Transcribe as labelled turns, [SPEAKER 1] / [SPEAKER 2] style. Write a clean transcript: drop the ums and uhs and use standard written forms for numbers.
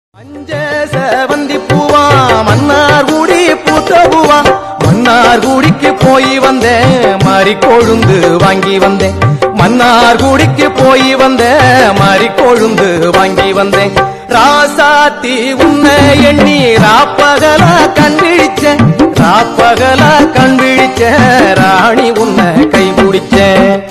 [SPEAKER 1] மஞ்ச செவந்தி பூவா மன்னார்குடி பூத்த பூவா மன்னார்குடிக்கு போய் வந்தேன் மாறி கொழுந்து வாங்கி வந்தேன் மன்னார்குடிக்கு போய் வந்தேன் மாறி கொழுந்து வாங்கி வந்தேன் ராசாத்தி உன்னை எண்ணி ராப்பகலா கண்பிடிச்சேன் ராணி உன்னை கை பிடிச்சேன்